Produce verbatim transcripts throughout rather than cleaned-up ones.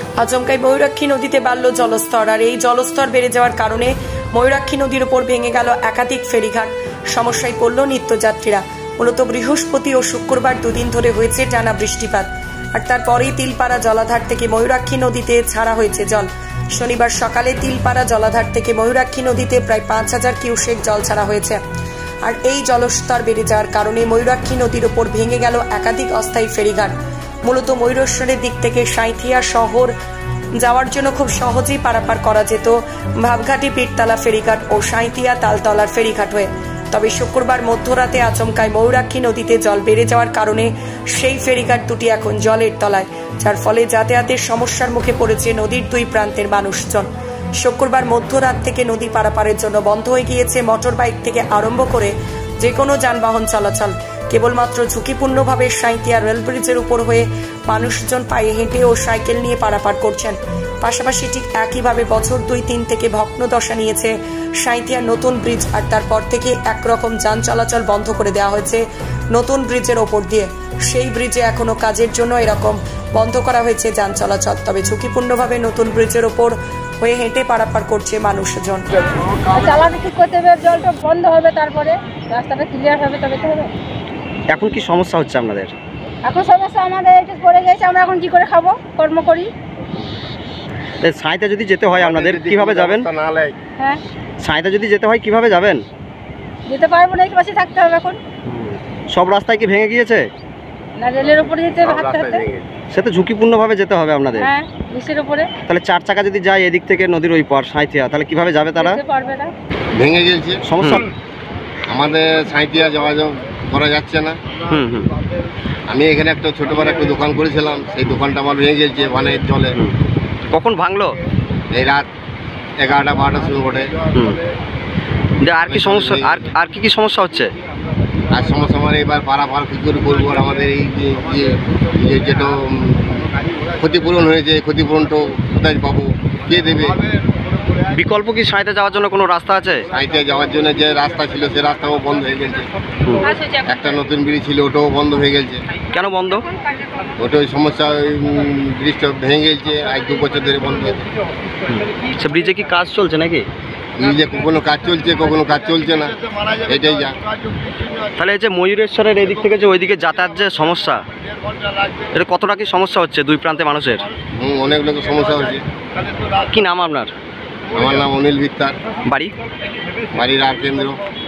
আচমকাই ময়ূরাক্ষী নদীতে বাড়ল জলস্তর, আর এই জলস্তর বেড়ে যাওয়ার কারণে ময়ূরাক্ষী নদীর উপর ভেঙে গেল একাধিক ফেরিঘাট। সমস্যায় পড়ল নিত্যযাত্রীরা। মূলত বৃহস্পতি ও শুক্রবার দুদিন ধরে হয়েছে টানা বৃষ্টিপাত, আর তারপরেই তিলপাড়া জলাধার থেকে ময়ূরাক্ষী নদীতে ছাড়া হয়েছে জল। শনিবার সকালে তিলপাড়া জলাধার থেকে ময়ূরাক্ষী নদীতে প্রায় পাঁচ হাজার কিউসেক জল ছাড়া হয়েছে। আর এই জলস্তর বেড়ে যাওয়ার কারণে ময়ূরাক্ষী নদীর উপর ভেঙে গেল একাধিক অস্থায়ী ফেরিঘাট। মূলত ময়ূরেশ্বরের দিক থেকে সাঁইথিয়া শহর যাওয়ার জন্য খুব সহজেই পারাপার করা যেত ভাবঘাটি পীরতলা ফেরিঘাট ও সাঁইথিয়া তালতলার ফেরিঘাট হয়ে। তবে শুক্রবার মধ্যরাতে আচমকায় ময়ূরাক্ষী নদীতে জল বেড়ে যাওয়ার কারণে সেই ফেরিঘাট দুটি এখন জলের তলায়, যার ফলে যাতায়াতের সমস্যার মুখে পড়েছে নদীর দুই প্রান্তের মানুষজন। শুক্রবার মধ্যরাত থেকে নদী পারাপারের জন্য বন্ধ হয়ে গিয়েছে মোটর বাইক থেকে আরম্ভ করে যে কোনো যানবাহন চলাচল। কেবলমাত্র ঝুঁকিপূর্ণভাবে সাঁইথিয়া রেল ব্রিজের উপর হয়ে মানুষজন পায়ে হেঁটে ও সাইকেল নিয়ে পারাপার করছেন। পাশাপাশি ঠিক একইভাবে বছর দুই তিন থেকে ভগ্ন দশা নিয়েছে সাঁইথিয়ার নতুন ব্রিজ, আর তারপর থেকে একরকম যান চলাচল বন্ধ করে দেওয়া হয়েছে নতুন ব্রিজের ওপর দিয়ে। সেই ব্রিজে এখনো কাজের জন্য এরকম বন্ধ করা হয়েছে যান চলাচল। তবে ঝুঁকিপূর্ণভাবে নতুন ব্রিজের ওপর হয়ে হেঁটে পারাপার করছে মানুষজন। চালানো ঠিক করতে হবে, জলটা বন্ধ হবে, তারপরে রাস্তাটা ক্লিয়ার হবে, তবে তো হবে। এখন কি সমস্যা হচ্ছে আপনাদের? এখন সমস্যা আমাদের এটা পড়ে গেছে, আমরা এখন কি করে খাবো, কর্ম করি। সাঁইথিয়া যদি যেতে হয় আপনাদের কিভাবে যাবেন? হ্যাঁ, সাঁইথিয়া যদি যেতে হয় কিভাবে যাবেন? যেতে পারবো না, এই পাশে থাকতে হবে। এখন সব রাস্তায় কি ভেঙে গিয়েছে? না, রেলের উপরে যেতে হবে, হাঁটতে হাঁটতে। সে তো ঝুঁকিপূর্ণভাবে যেতে হবে আপনাদের। হ্যাঁ, ব্রিজের উপরে। তাহলে চার চাকা যদি যায় এদিক থেকে নদীর ওই পার সাঁইথিয়া, তাহলে কিভাবে যাবে তারা? যেতে পারবে না, ভেঙে গেছে। সমস্যা আমাদের সাঁইথিয়া যোগাযোগ করা যাচ্ছে না। হুম হুম আমি এখানে একটা ছোট বড় একটা দোকান করেছিলাম, সেই দোকানটা আমার ভেঙে গেছে বানের জলে। কখন ভাঙলো? এই রাত এগারোটা বারোটার সময় ঘটে। আর কি সমস্যা, আর আর কি কি সমস্যা হচ্ছে? আর সমস্যা আমার এবার পারাপার কী করে করবো, আর আমাদের এই যে যেটা ক্ষতিপূরণ হয়েছে, ক্ষতিপূরণটা কোথায় পাবো, কে দেবে? বিকল্প কি সাঁইথিয়া যাওয়ার জন্য কোনো রাস্তা আছে? সাঁইথিয়া যাওয়ার জন্য যে রাস্তা ছিল সে রাস্তাও বন্ধ হয়ে গেছে। একটা নতুন ব্রিজ ছিল, ওটাও বন্ধ হয়ে গেছে। কেন বন্ধ? ওটা ওই সমস্যা, ওই ব্রিজটা ভেঙে গেছে, আজ দু বছর ধরে বন্ধ হয়েছে। সে ব্রিজে কি কাজ চলছে নাকি? ব্রিজে কখনো কাজ চলছে, কখনো কাজ চলছে না, এটাই যা। তাহলে এই যে ময়ূরেশ্বরের এদিক থেকে যে ওইদিকে যাতায়াত যে সমস্যা, এটা কতটা কি সমস্যা হচ্ছে দুই প্রান্তে মানুষের? হুম, অনেক লোকের সমস্যা হচ্ছে। কি নাম আপনার? আমার নাম অনিল ভিত্তার। বাড়ি? বাড়ির আর কেন্দ্র।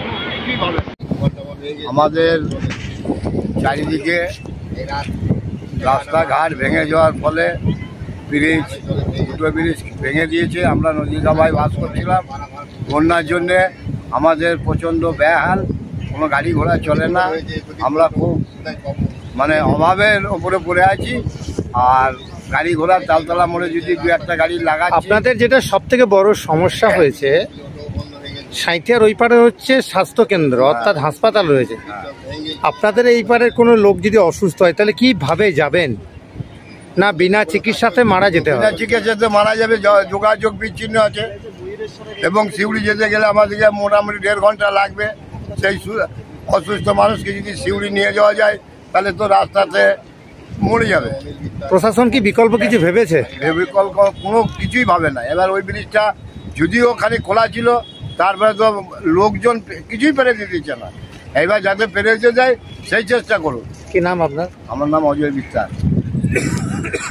আমাদের চারিদিকে রাস্তাঘাট ভেঙে যাওয়ার ফলে ব্রিজ, দুটো ব্রিজ ভেঙে দিয়েছে। আমরা নদীগামায় বাস করছিলাম, বন্যার জন্যে আমাদের প্রচণ্ড বেহাল, কোনো গাড়ি ঘোড়া চলে না। আমরা খুব মানে অভাবের ওপরে পড়ে আছি। আর গাড়ি ঘোড়ার তালতলা মোড়ে যদি দু একটা গাড়ি লাগাচ্ছে। আপনাদের যেটা সব থেকে বড় সমস্যা হয়েছে, সাঁইথিয়ার ওই পারে হচ্ছে স্বাস্থ্যকেন্দ্র, অর্থাৎ হাসপাতাল রয়েছে। আপনাদের এই পারের কোনো লোক যদি অসুস্থ হয় তাহলে কিভাবে যাবেন? না বিনা চিকিৎসাতে মারা যেতে হবে? বিনা চিকিৎসাতে মারা যাবে, যোগাযোগ বিচ্ছিন্ন আছে। এবং সিউড়ি যেতে গেলে আমাদেরকে মোটামুটি দেড় ঘন্টা লাগবে। সেই অসুস্থ মানুষকে যদি সিউড়ি নিয়ে যাওয়া যায় তাহলে তো রাস্তাতে মরে যাবে। প্রশাসন কি বিকল্প কিছু ভেবেছে? বিকল্প কোনো কিছুই ভাবে না। এবার ওই ব্রিজটা যদিও খালি খোলা ছিল, তারপরে তো লোকজন কিছুই পেরে দিতে না। এবার যাতে পেরে দিতে যায় সেই চেষ্টা করুন। কি নাম আপনার? আমার নাম অজয় বিশ্বাস।